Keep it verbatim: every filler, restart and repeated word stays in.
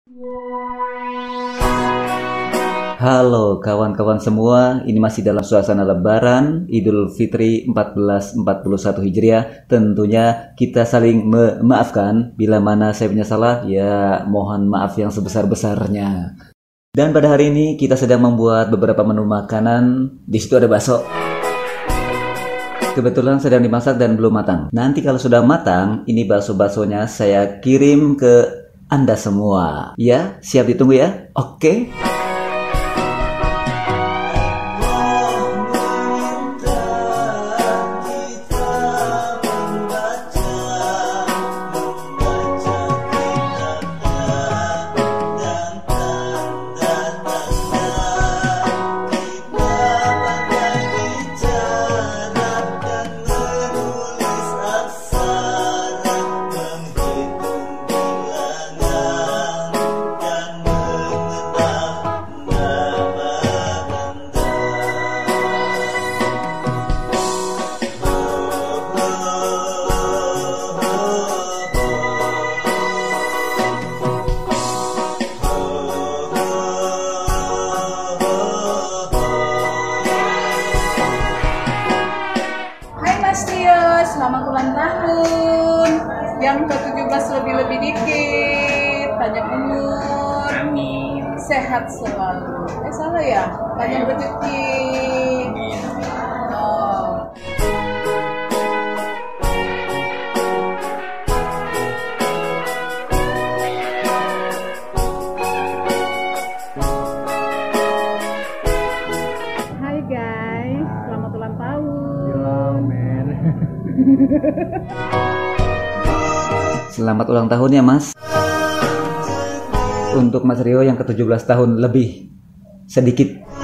Halo kawan-kawan semua, ini masih dalam suasana Lebaran Idul Fitri seribu empat ratus empat puluh satu Hijriah. Tentunya kita saling memaafkan. Bila mana saya punya salah, ya mohon maaf yang sebesar-besarnya. Dan pada hari ini kita sedang membuat beberapa menu makanan. Di situ ada bakso. Kebetulan sedang dimasak dan belum matang. Nanti kalau sudah matang, ini bakso-baksonya saya kirim ke Anda semua. Ya, siap ditunggu ya? Oke. Selamat ulang tahun yang ke tujuh belas lebih-lebih dikit, panjang umur, amin, sehat selalu. Eh salah ya, banyak rezeki. Oh. Hai guys, selamat ulang tahun. Selamat ulang tahun ya Mas. Untuk Mas Rio yang ke tujuh belas tahun lebih sedikit.